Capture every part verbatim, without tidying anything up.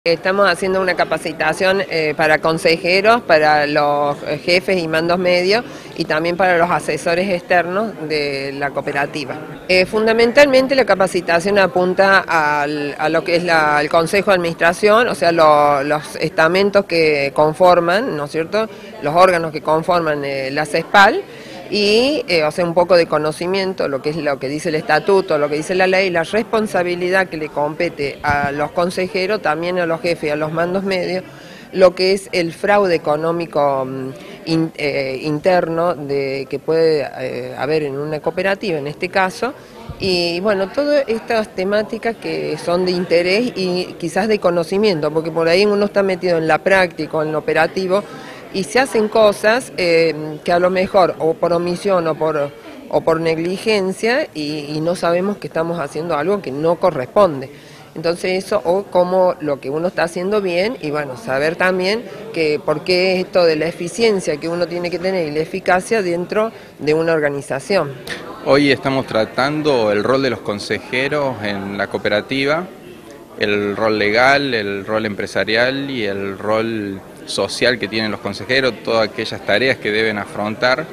Estamos haciendo una capacitación eh, para consejeros, para los jefes y mandos medios y también para los asesores externos de la cooperativa. Eh, fundamentalmente la capacitación apunta al, a lo que es la, el Consejo de Administración, o sea, lo, los estamentos que conforman, ¿no es cierto?, los órganos que conforman eh, la CESPAL, y eh, o sea, un poco de conocimiento, lo que es lo que dice el estatuto, lo que dice la ley, la responsabilidad que le compete a los consejeros, también a los jefes y a los mandos medios, lo que es el fraude económico in, eh, interno de, que puede eh, haber en una cooperativa, en este caso, y bueno, todas estas temáticas que son de interés y quizás de conocimiento, porque por ahí uno está metido en la práctica o en lo operativo, y se hacen cosas eh, que a lo mejor o por omisión o por, o por negligencia y, y no sabemos que estamos haciendo algo que no corresponde. Entonces eso, o como lo que uno está haciendo bien, y bueno, saber también que por qué esto de la eficiencia que uno tiene que tener y la eficacia dentro de una organización. Hoy estamos tratando el rol de los consejeros en la cooperativa, el rol legal, el rol empresarial y el rol social que tienen los consejeros, todas aquellas tareas que deben afrontar,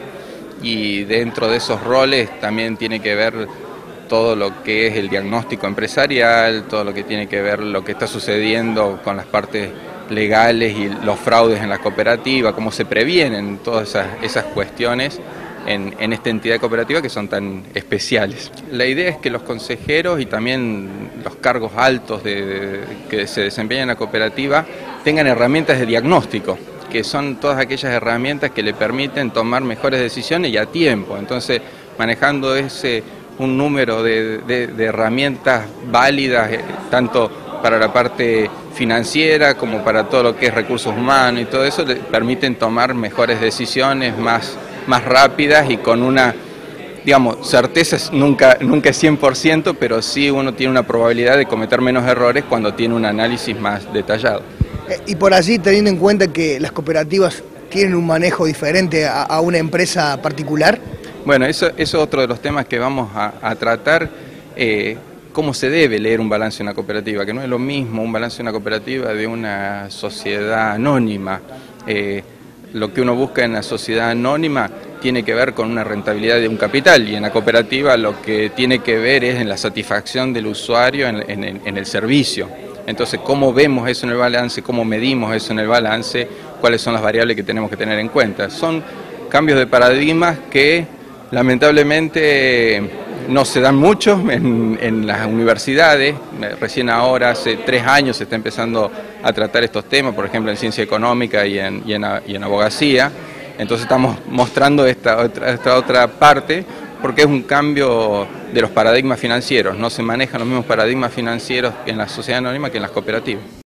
y dentro de esos roles también tiene que ver todo lo que es el diagnóstico empresarial, todo lo que tiene que ver lo que está sucediendo con las partes legales y los fraudes en la cooperativa, cómo se previenen todas esas, esas cuestiones en, en esta entidad cooperativa que son tan especiales. La idea es que los consejeros y también los cargos altos de, de, que se desempeñan en la cooperativa tengan herramientas de diagnóstico, que son todas aquellas herramientas que le permiten tomar mejores decisiones y a tiempo. Entonces, manejando ese un número de, de, de herramientas válidas, eh, tanto para la parte financiera como para todo lo que es recursos humanos y todo eso, le permiten tomar mejores decisiones, más, más rápidas y con una, digamos, certeza nunca, nunca es cien por ciento, pero sí uno tiene una probabilidad de cometer menos errores cuando tiene un análisis más detallado. Y por allí, teniendo en cuenta que las cooperativas tienen un manejo diferente a, a una empresa particular. Bueno, eso, eso es otro de los temas que vamos a, a tratar, eh, cómo se debe leer un balance de una cooperativa, que no es lo mismo un balance de una cooperativa de una sociedad anónima. Eh, lo que uno busca en la sociedad anónima tiene que ver con una rentabilidad de un capital, y en la cooperativa lo que tiene que ver es en la satisfacción del usuario en, en, en el servicio. Entonces, ¿cómo vemos eso en el balance? ¿Cómo medimos eso en el balance? ¿Cuáles son las variables que tenemos que tener en cuenta? Son cambios de paradigmas que lamentablemente no se dan mucho en, en las universidades. Recién ahora, hace tres años, se está empezando a tratar estos temas, por ejemplo, en ciencia económica y en, y en, y en abogacía. Entonces estamos mostrando esta otra, esta otra parte, porque es un cambio de los paradigmas financieros. No se manejan los mismos paradigmas financieros en la sociedad anónima que en las cooperativas.